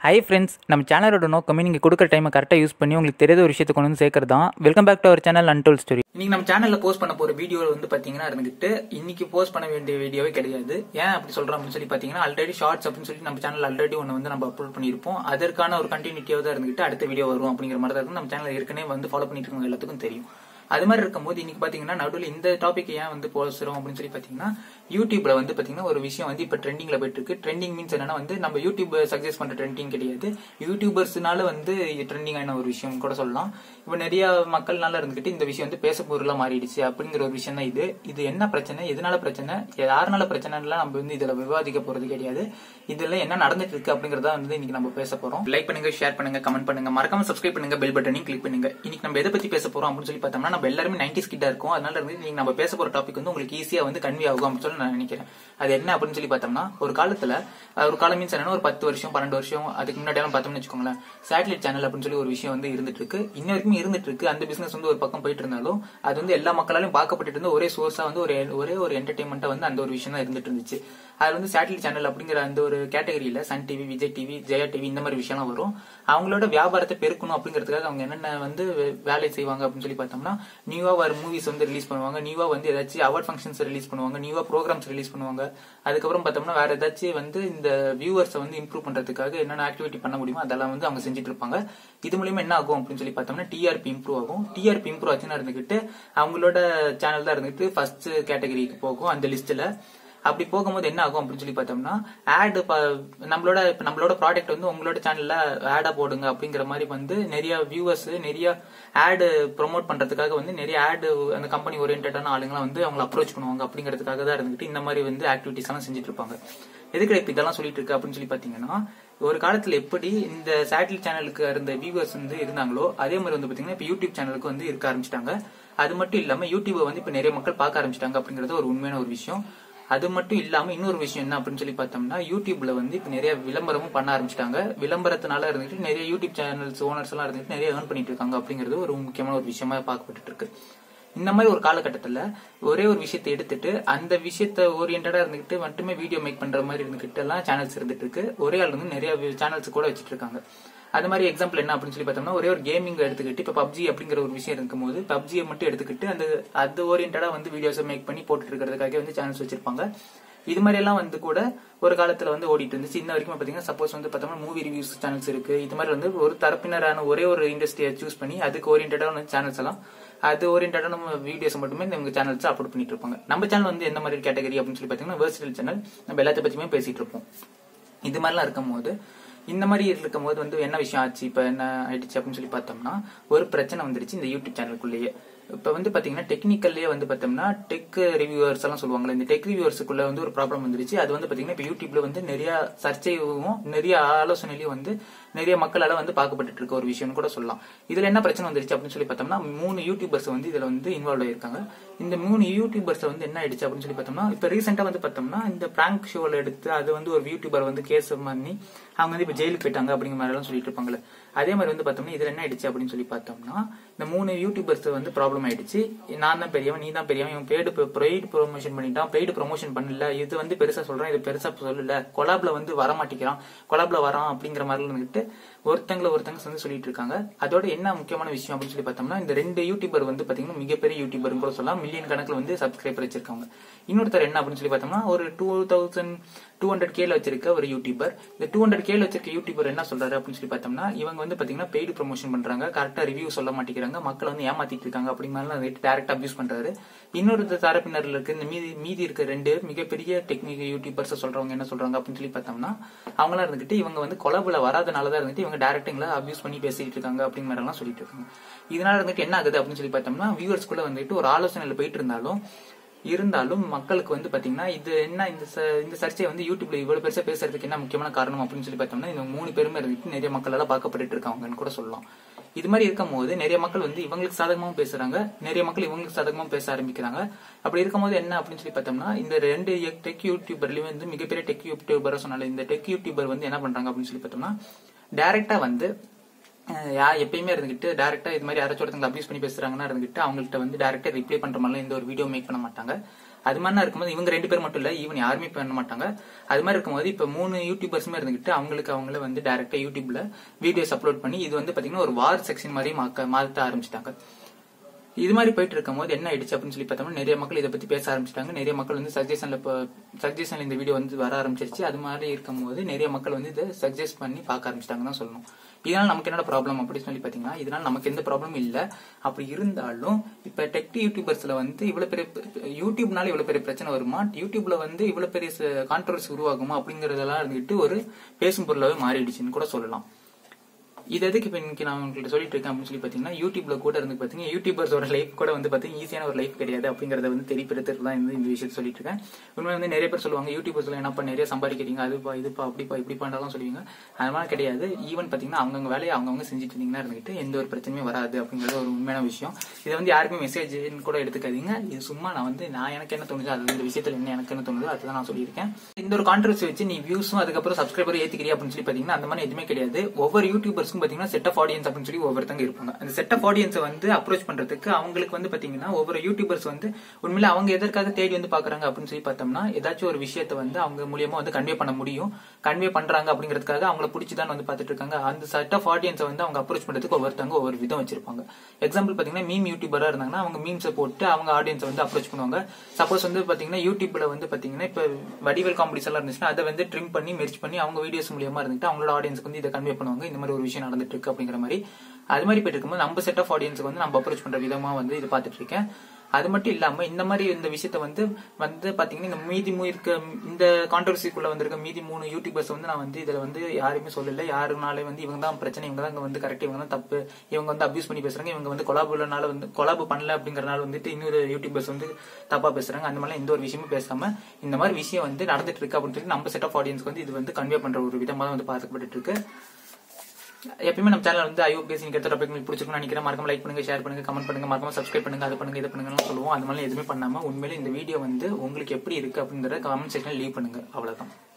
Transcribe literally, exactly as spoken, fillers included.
Hi friends, நம்ம சேனலோட நோக்கமே நீங்கள் கொடுக்குற டைமை கரெக்டாக யூஸ் பண்ணி உங்களுக்கு தெரியாத ஒரு விஷயத்தை கொண்டு வந்து சேர்க்கறது தான். Welcome back to our channel untold story. இன்னைக்கு நம்ம சேனல்ல போஸ்ட் பண்ண போற வீடியோ வந்து பாத்தீங்கன்னா இருந்துகிட்டு இன்னைக்கு போஸ்ட் பண்ண வேண்டிய வீடியோவே கிடையாது. ஏன் அப்படி சொல்றோம் அப்படின்னு சொல்லி பாத்தீங்கன்னா ஆல்ரெடி ஷார்ட்ஸ் அப்படின்னு சொல்லி நம்ம சேனல் ஆல்ரெடி ஒன்று வந்து நம்ம அப்லோட் பண்ணியிருப்போம். அதற்கான ஒரு கண்டினியூட்டியாக தான் இருந்துகிட்டு அடுத்த வீடியோ வரும் அப்படிங்கிற மாதிரி தான் நம்ம சேனல் ஏற்கனவே வந்து ஃபாலோ பண்ணிட்டு இருக்கவங்க எல்லாத்துக்கும் தெரியும். அது மாதிரி இருக்கும்போது இன்னைக்கு பாத்தீங்கன்னா நடுவில் இந்த டாபிக் ஏன் வந்து போஸ்றோம் அப்படின்னு சொல்லி பாத்தீங்கன்னா யூடியூப்ல வந்து பாத்தீங்கன்னா ஒரு விஷயம் வந்து இப்ப ட்ரெண்டிங்ல போயிட்டு இருக்கு. ட்ரெண்டிங் மீன்ஸ் என்னன்னா வந்து நம்ம யூடியூப் சக்சஸ் பண்ற ட்ரெண்டிங் கிடையாது, யூடியூபர்ஸ்னால வந்து ட்ரெண்டிங் ஆன ஒரு விஷயம் கூட சொல்லலாம். இப்ப நிறைய மக்கள்னால இருந்துகிட்டு இந்த விஷயம் வந்து பேச பொருளா மாறிடுச்சு அப்படிங்கிற ஒரு விஷயம் தான் இது. இது என்ன பிரச்சனை, எதனால பிரச்சனை, யாருனால பிரச்சனைலாம் நம்ம வந்து இதுல விவாதிக்க போறது கிடையாது. இதுல என்ன நடந்துட்டு இருக்கு அப்படிங்கறத வந்து இன்னைக்கு நம்ம பேச போறோம். லைக் பண்ணுங்க, ஷேர் பண்ணுங்க, கமெண்ட் பண்ணுங்க, மறக்காம சப்ஸ்கிரைப் பண்ணுங்க, பெல் பட்டனையும் கிளிக் பண்ணுங்க. இன்னைக்கு நம்ம எதை பத்தி பேச போறோம் அப்படின்னு சொல்லி பார்த்தோம்னா நம்ம எல்லாருமே நைன்டிஸ் கிட்ட இருக்கும். அதனால இருந்து நீங்க நம்ம பேச போற டாபிக் வந்து உங்களுக்கு ஈஸியா வந்து கன்வே ஆகும் அப்படின்னு சொல்லி நான் நினைக்கிறேன். அது என்ன அப்படின்னு சொல்லி பார்த்தோம்னா ஒரு காலத்துல ஒரு காலம் மீன்ஸ் என்னன்னா ஒரு பத்து வருஷம் பன்னெண்டு வருஷம் அதுக்கு முன்னாடி எல்லாம் பார்த்தோம்னு வச்சுக்கோங்களேன், சேட்டலைட் சேனல் அப்படின்னு சொல்லி ஒரு விஷயம் வந்து இருந்துட்டு இருக்கு. இன்ன வரைக்கும் இருந்துட்டு இருக்கு. அந்த பிசினஸ் வந்து ஒரு பக்கம் போயிட்டு இருந்தாலும் அது வந்து எல்லா மக்களாலும் பார்க்கப்பட்டு இருந்த ஒரே சோர்ஸா வந்து ஒரு ஒரே ஒரு என்டர்டைன்மெண்டா வந்து அந்த ஒரு விஷயம் தான் இருந்துட்டு இருந்துச்சு. அது வந்து சேட்டலைட் சேனல் அப்படிங்கிற அந்த ஒரு கேட்டகரியில Sun TV, Vijay TV, Jaya TV இந்த மாதிரி விஷயம்லாம் வரும். அவங்களோட வியாபாரத்தை பெருக்கணும் அப்படிங்கிறதுக்காக அவங்க என்னென்ன வந்து வேலை செய்வாங்க அப்படின்னு சொல்லி பார்த்தோம்னா நியூவா வர மூவிஸ் வந்து ரிலீஸ் பண்ணுவாங்க, நியூவா வந்து ஏதாச்சும் அவார்ட் ஃபங்க்ஷன்ஸ் ரிலீஸ் பண்ணுவாங்க, நியூவா ப்ரோக்ராம்ஸ் ரிலீஸ் பண்ணுவாங்க. அதுக்கப்புறம் பார்த்தோம்னா வேற ஏதாச்சும் வந்து இந்த வியூவர்ஸை வந்து இம்ப்ரூவ் பண்றதுக்காக என்னென்ன ஆக்டிவிட்டி பண்ண முடியுமோ அதெல்லாம் வந்து அவங்க செஞ்சுட்டு இருப்பாங்க. இது மூலியமா என்ன ஆகும் அப்படின்னு சொல்லி பார்த்தோம்னா டிஆர்பி இம்ப்ரூவ் ஆகும். டிஆர்பி இம்ப்ரூவ் ஆச்சுன்னா இருந்துகிட்டு அவங்களோட சேனல் தான் இருந்துட்டு ஃபர்ஸ்ட் கேட்டகரிக்கு போகும் அந்த லிஸ்ட்ல. அப்படி போகும்போது என்ன ஆகும் அப்படின்னு சொல்லி பார்த்தோம்னா ஆட் நம்மளோட இப்ப நம்மளோட ப்ராடக்ட் வந்து உங்களோட சேனல்ல ஆடா போடுங்க அப்படிங்கிற மாதிரி வந்து நிறைய வியூவர்ஸ் நிறைய ஆடு ப்ரொமோட் பண்றதுக்காக வந்து நிறைய ஆடு அந்த கம்பெனி ஓரியன்டான ஆளுங்களாம் வந்து அவங்களை அப்ரோச் பண்ணுவாங்க. அப்படிங்கிறதுக்காக தான் இருந்துட்டு இந்த மாதிரி வந்து ஆக்டிவிட்டிஸ் எல்லாம் செஞ்சுட்டு இருப்பாங்க. எதுக்கு இப்ப இதெல்லாம் சொல்லிட்டு இருக்கு அப்படின்னு சொல்லி பாத்தீங்கன்னா ஒரு காலத்துல எப்படி இந்த சேட்டலைட் சேனலுக்கு இருந்த வியூவர்ஸ் வந்து இருந்தாங்களோ அதே மாதிரி வந்து பாத்தீங்கன்னா இப்ப யூடியூப் சேனலுக்கு வந்து இருக்க ஆரம்பிச்சிட்டாங்க. அது மட்டும் இல்லாம யூடியூபை வந்து இப்ப நிறைய மக்கள் பார்க்க ஆரம்பிச்சிட்டாங்க அப்படிங்கறது ஒரு உண்மையான ஒரு விஷயம். அது மட்டும் இல்லாம இன்னொரு விஷயம் என்ன அப்படின்னு சொல்லி பார்த்தோம்னா யூடியூப்ல வந்து இப்ப நிறைய விளம்பரமும் பண்ண ஆரம்பிச்சிட்டாங்க. விளம்பரத்தினால இருந்துட்டு நிறைய யூடியூப் சேனல்ஸ் ஓனர்ஸ் எல்லாம் இருந்துட்டு நிறைய ஏர்ன் பண்ணிட்டு இருக்காங்க அப்படிங்கிறது ஒரு முக்கியமான ஒரு விஷயமா பார்க்கப்பட்டு இருக்கு. இந்த மாதிரி ஒரு காலகட்டத்துல ஒரே ஒரு விஷயத்தை எடுத்துட்டு அந்த விஷயத்த ஓரியன்டா இருந்துகிட்டு மட்டுமே வீடியோ மேக் பண்ற மாதிரி இருந்துகிட்டு எல்லாம் சேனல்ஸ் இருந்துட்டு இருக்கு. ஒரே ஆள் வந்து நிறைய சேனல்ஸ் கூட வச்சிட்டு இருக்காங்க. அது மாதிரி எக்ஸாம்பிள் என்ன அப்படின்னு சொல்லி பார்த்தோம்னா ஒரே ஒரு கேமிங் எடுத்துக்கிட்டு இப்ப பப்ஜி அப்படிங்கிற ஒரு விஷயம் இருக்கும் போது பப்ஜியை மட்டும் எடுத்துக்கிட்டு அந்த அது ஓரியன்டா வந்து வீடியோஸை மேக் பண்ணி போட்டுட்டு இருக்கிறதுக்காக வந்து சேனல்ஸ் வச்சிருப்பாங்க. இது மாதிரி எல்லாம் வந்து கூட ஒரு காலத்துல வந்து ஓடிட்டு இருந்துச்சு. இன்ன வரைக்கும் பாத்தீங்கன்னா சப்போஸ் வந்து பார்த்தோம்னா மூவி ரிவ்யூஸ் சேனல்ஸ் இருக்கு. இது மாதிரி வந்து ஒரு தரப்பினரான ஒரே ஒரு இண்டஸ்ட்ரியை சூஸ் பண்ணி அதுக்கு ஓரியன்டான சேனல்ஸ் எல்லாம் அது ஓரியன்டான வீடியோஸ் மட்டுமே இவங்க சேனல்ஸ் அப்லோட் பண்ணிட்டு இருப்பாங்க. நம்ம சேனல் வந்து எந்த மாதிரி கேட்டகரி அப்படின்னு சொல்லி பாத்தீங்கன்னா வெர்சடைல் சேனல். நம்ம எல்லாத்த பத்தியுமே பேசிட்டு இருப்போம். இது மாதிரிலாம் இருக்கும் போது இந்த மாதிரி இருக்கும் போது வந்து என்ன விஷயம் ஆச்சு, இப்ப என்ன ஆயிடுச்சு அப்படின்னு சொல்லி பார்த்தோம்னா ஒரு பிரச்சனை வந்துருச்சு இந்த யூடியூப் சேனலுக்குள்ளேயே. இப்ப வந்து பாத்தீங்கன்னா டெக்னிக்கல்லே வந்து பார்த்தோம்னா டெக் ரிவ்யூவர்ஸ் எல்லாம் சொல்லுவாங்களே, இந்த டெக் ரிவ்யூவர்ஸுக்குள்ள வந்து ஒரு ப்ராப்ளம் வந்துருச்சு. அது வந்து பாத்தீங்கன்னா இப்ப யூடியூப்ல வந்து நிறைய சர்ச்சையும் நிறைய ஆலோசனையிலையும் வந்து நிறைய மக்களால வந்து பார்க்கப்பட்டு இருக்க ஒரு விஷயம் கூட சொல்லலாம். இதுல என்ன பிரச்சனை வந்துருச்சு அப்படின்னு சொல்லி பார்த்தோம்னா மூணு யூடியூபர்ஸ் வந்து இதுல வந்து இன்வால்வ் ஆயிருக்காங்க. இந்த மூணு யூடியூபர்ஸ் வந்து என்ன ஆயிடுச்சு அப்படின்னு சொல்லி பார்த்தோம்னா இப்ப ரீசெண்டா வந்து பார்த்தோம்னா இந்த பிராங்க் ஷோல எடுத்து அது வந்து ஒரு யூடியூபர் வந்து கேஸ் பண்ணி அவங்க வந்து இப்ப ஜெயிலுக்கு போயிட்டாங்க அப்படிங்கிற மாதிரி எல்லாம் சொல்லிட்டு இருப்பாங்களே. அதே மாதிரி வந்து பார்த்தோம்னா இதுல என்ன ஆயிடுச்சு அப்படின்னு சொல்லி பார்த்தோம்னா இந்த மூணு யூடியூபர்ஸ் வந்து ப்ராப்ளம் ஆயிடுச்சு. நான் தான் பெரியவன், நீ தான் பெரியவன், இவன் பெய்டு பெய்டு ப்ரொமோஷன் பண்ணிட்டான், பெய்டு ப்ரொமோஷன் பண்ணல, இது வந்து பெருசா சொல்றான், இது பெருசா சொல்லல, கொலாப்ல வந்து வர மாட்டேங்கிறான், கொலாப்ல வரான் அப்படிங்கிற மாதிரி இருந்துட்டு ஒருத்தங்களை ஒருத்தங்க வந்து சொல்லிட்டு இருக்காங்க. அதோட என்ன முக்கியமான விஷயம் அப்படின்னு சொல்லி பார்த்தோம்னா இந்த ரெண்டு யூடியூபர் வந்து பாத்தீங்கன்னா மிகப்பெரிய யூடியூபர் கூட சொல்லலாம், மில்லியன் கணக்குல வந்து சப்ஸ்கிரைபர் வச்சிருக்காங்க. இன்னொருத்தர் என்ன அப்படின்னு சொல்லி பார்த்தோம்னா ஒரு டூ தௌசண்ட் டூ ஹண்ட்ரட் கேல வச்சிருக்க ஒரு யூடியூபர். இந்த டூ ஹண்ட்ரட் கேல வச்சிருக்க யூடியூபர் என்ன சொல்றாரு அப்படின்னு சொல்லி பார்த்தோம்னா இவங்க வந்து பாத்தீங்கன்னா பெய்டு ப்ரொமோஷன் பண்றாங்க, கரெக்டா ரிவ்யூ சொல்ல மாட்டேங்கிறாங்க, மக்களை வந்து ஏமாத்திட்டு இருக்காங்க அப்படிங்கிற டைரக்டா அபியூஸ் பண்றாரு. இன்னொரு தரப்பினர்ல இருக்கு இந்த மீதி மீதி இருக்க ரெண்டு மிகப்பெரிய டெக்னிக்கல் யூடியூபர்ஸ் சொல்றவங்க என்ன சொல்றாங்க அப்படின்னு சொல்லி பார்த்தோம்னா அவங்களா இருந்துட்டு இவங்க வந்து கொலபுல வராதனாலதான் இருந்துட்டு இவங்க டைரக்டிங்ல அபியூஸ் பண்ணி பேசிட்டு இருக்காங்க அப்படிங்கிற மாதிரி எல்லாம் சொல்லிட்டு இருக்காங்க. இதனால இருந்துட்டு என்ன ஆகுது அப்படின்னு சொல்லி பார்த்தோம்னா வியூவர்ஸ்குள்ள வந்துட்டு ஒரு ஆலோசனையில போயிட்டு இருந்தாலும் இருந்தாலும் மக்களுக்கு வந்து பாத்தீங்கன்னா இது என்ன இந்த இந்த சர்ச்சை வந்து யூடியூப்ல இவ்வளவு பெருசா பேசுறதுக்கு என்ன முக்கியமான காரணம் அப்படின்னு சொல்லி பார்த்தோம்னா இந்த மூணு பேருமே இருந்துட்டு நிறைய மக்கள் எல்லாம் பார்க்கப்பட்டு இருக்காங்கன்னு கூட சொல்லலாம். இது மாதிரி இருக்கும் போது நிறைய மக்கள் வந்து இவங்களுக்கு சாதகமாவும் பேசுறாங்க, நிறைய மக்கள் இவங்களுக்கு சாதகமாவும் பேச ஆரம்பிக்கிறாங்க. அப்படி இருக்கும் போது என்ன அப்படின்னு சொல்லி பார்த்தோம்னா இந்த ரெண்டு டெக் யூடியூபர்லயும் வந்து மிகப்பெரிய டெக் யூடியூபர் சொன்னால இந்த டெக் யூடியூபர் வந்து என்ன பண்றாங்க அப்படின்னு சொல்லி பார்த்தோம்னா டைரக்டா வந்து எப்பயுமே இருந்துகிட்டு டைரக்டா இது மாதிரி யாராச்சும் ஒருத்தங்க அபியூஸ் பண்ணி பேசுறாங்கன்னா இருந்துகிட்டு அவங்கள்ட்ட வந்து டைரக்டா ரிப்ளை பண்ற மாதிரி இந்த ஒரு வீடியோ மேக் பண்ண மாட்டாங்க. அது மாதிரி இருக்கும்போது இவங்க ரெண்டு பேர் மட்டும் இல்ல, ஈவன் யாருமே பண்ண மாட்டாங்க. அது மாதிரி இருக்கும்போது இப்ப மூணு யூடியூபர்ஸுமே இருந்துகிட்டு அவங்களுக்கு அவங்கள வந்து டைரக்டா யூடியூப்ல வீடியோஸ் அப்லோட் பண்ணி இது வந்து பாத்தீங்கன்னா ஒரு வார் செக்ஷன் மாதிரி மாத்த ஆரம்பிச்சிட்டாங்க. இது மாதிரி போயிட்டு இருக்கும் போது என்ன ஆயிடுச்சு அப்படின்னு சொல்லி பார்த்தோம்னா நிறைய மக்கள் இதை பத்தி பேச ஆரம்பிச்சிட்டாங்க. நிறைய மக்கள் வந்து சஜஷன்ல இப்போ சஜஷன்ல இந்த வீடியோ வந்து வர ஆரம்பிச்சிருச்சு. அது மாதிரி இருக்கும் போது நிறைய மக்கள் வந்து இதை சஜஸ்ட் பண்ணி பார்க்க ஆரம்பிச்சிட்டாங்க தான் சொல்லணும். இதனால நமக்கு என்னோட ப்ராப்ளம் அப்படின்னு சொல்லி பாத்தீங்கன்னா இதனால நமக்கு எந்த ப்ராப்ளமும் இல்ல. அப்படி இருந்தாலும் இப்ப டெக் யூடியூபர்ஸ்ல வந்து இவ்வளவு பெரிய யூடியூப்னால இவ்வளவு பெரிய பிரச்சனை வருமா, யூடியூப்ல வந்து இவ்வளவு பெரிய கான்ட்ரவர்சி உருவாகுமா அப்படிங்கறதெல்லாம் இருந்துட்டு ஒரு பேசும் பொருளாவே மாறிடுச்சுன்னு கூட சொல்லலாம். இது எதுக்கு இப்ப இன்னைக்கு நான் உங்களுக்கு சொல்லிட்டு இருக்கேன் அப்படின்னு சொல்லி பாத்தீங்கன்னா யூடியூப்ல கூட இருந்து பாத்தீங்கன்னா யூடியூபர்ஸோட லைஃப் கூட வந்து பாத்தீங்கன்னா ஈஸியான ஒரு லைஃப் கிடையாது அப்படிங்கறத வந்து தெரியப்படுத்துறது தான் இந்த விஷயத்தை சொல்லிட்டு இருக்கேன். உண்மை வந்து நிறைய பேர் சொல்லுவாங்க யூடியூபர்ஸ்ல என்னப்பா நிறைய சம்பாதிக்கிறீங்க, அதுப்பா இதுப்பா அப்படிப்பா இப்படி பண்றதெல்லாம் சொல்லுவீங்க. அது மாதிரி கிடையாது. ஈவன் பாத்தீங்கன்னா அவங்கவுங்க வேலையை அவங்கவுங்க செஞ்சுட்டு இருந்தீங்கன்னா இருந்துட்டு எந்த ஒரு பிரச்சனையும் வராது அப்படிங்கறது ஒரு உண்மையான விஷயம். இதை வந்து யாருமே மெசேஜ் கூட எடுத்துக்காதீங்க. இது சும்மா நான் வந்து நான் எனக்கு என்ன தோணுது அது இந்த விஷயத்துல என்ன எனக்கு என்ன தோணுது அதுதான் நான் சொல்லியிருக்கேன். இந்த ஒரு கான்ட்ரவர்சி வச்சு நீ வியூஸும் அதுக்கப்புறம் சப்ஸ்கிரைபர் ஏத்துக்கிறியா அப்படின்னு சொல்லி பாத்தீங்கன்னா அந்த மாதிரி எதுவுமே கிடையாது. ஒவ்வொரு யூடியூபர்ஸ்க்கும் பாத்தீங்கன்னா செட் ஆஃப் ஆடியன்ஸ் அப்படின்னு சொல்லி ஒவ்வொருத்தங்க இருப்பாங்க. அந்த செட் ஆஃப் ஆடியன்ஸை வந்து அப்ரோச் பண்றதுக்கு அவங்களுக்கு வந்து பாத்தீங்கன்னா ஒவ்வொரு யூடியூபர்ஸ் வந்து உண்மையில அவங்க எதற்காக தேடி வந்து பாக்குறாங்க அப்படின்னு சொல்லி பார்த்தோம்னா ஏதாச்சும் ஒரு விஷயத்தை வந்து அவங்க மூலியமா வந்து கன்வே பண்ண முடியும், கன்வே பண்றாங்க அப்படிங்கிறதுக்காக அவங்களை பிடிச்சிதான் வந்து பாத்துட்டு இருக்காங்க. அந்த செட் ஆஃப் ஆடியன்ஸை வந்து அவங்க அப்ரோச் பண்றதுக்கு ஒவ்வொருத்தவங்க ஒவ்வொரு விதம் வச்சிருப்பாங்க. எக்ஸாம்பிள் பாத்தீங்கன்னா மீம் யூடியூபரா இருந்தாங்கன்னா அவங்க மீம்ஸை போட்டு அவங்க ஆடியன்ஸை வந்து அப்ரோச் பண்ணுவாங்க. சப்போஸ் வந்து பாத்தீங்கன்னா யூடியூப்ல வந்து பாத்தீங்கன்னா இப்ப வடிவேல் காமெடிஸ் எல்லாம் இருந்துச்சுன்னா அதை வந்து ட்ரிம் பண்ணி மெர்ஜ் பண்ணி அவங்க வீடியோஸ் மூலியமா இருந்துட்டு அவங்களோட ஆடியன்ஸ்க்கு வந்து இதை கன்வே பண்ணுவாங்க. இந்த மாதிரி ஒரு விஷயம் நடந்துட்டு இருக்கு அப்படிங்கிற மாதிரி அது மாதிரி போயிட்டு இருக்கும்போது நம்ம செட் ஆஃப் ஆடியன்ஸுக்கு வந்து நம்ம அப்ரோச் பண்ற விதமா வந்து இது பாத்துட்டு இருக்கேன். அது மட்டும் இல்லாம இந்த மாதிரி இந்த விஷயத்த வந்து வந்து பாத்தீங்கன்னா இந்த மீதி இருக்க இந்த கான்ட்ரவர்சிக்குள்ள வந்திருக்க மீதி மூணு யூடியூபர்ஸ் வந்து நான் வந்து இதுல வந்து யாருமே சொல்லல. யாருனாலே வந்து இவங்க தான் பிரச்சனை, இவங்க தான் வந்து கரெக்ட், இவங்க தான் தப்பு, இவங்க வந்து அபியூஸ் பண்ணி பேசுறாங்க, இவங்க வந்து கொலாபுலனால வந்து கொலாபு பண்ணல அப்படிங்கறனால வந்துட்டு இன்னொரு யூடியூபர்ஸ் வந்து தப்பா பேசுறாங்க. அந்த மாதிரி எந்த ஒரு விஷயமும் பேசாம இந்த மாதிரி விஷயம் வந்து நடந்துட்டு இருக்கு அப்படின்னு சொல்லி நம்ம செட் ஆஃப் ஆடியன்ஸ்க்கு வந்து இது வந்து கன்வே பண்ற ஒரு விதமா தான் வந்து பார்க்கப்பட்டு இருக்கு. எப்பயுமே நம்ம சேனல் வந்து ஐஓபிஎஸ் நீங்க டாபிக் உங்களுக்கு பிடிச்சிருக்கும்னு நினைக்கிறேன். மறக்காம லைக் பண்ணுங்க, ஷேர் பண்ணுங்க, கமெண்ட் பண்ணுங்க, மறக்காம சப்ஸ்கிரைப் பண்ணுங்க, அது பண்ணுங்க, இது பண்ணுங்கன்னு சொல்லுவோம். அது மாதிரி எதுவுமே பண்ணாம உண்மையிலே இந்த வீடியோ வந்து உங்களுக்கு எப்படி இருக்கு அப்படிங்கறத கமெண்ட் செக்ஷன்ல லீவ் பண்ணுங்க. அவ்வளவுதான்.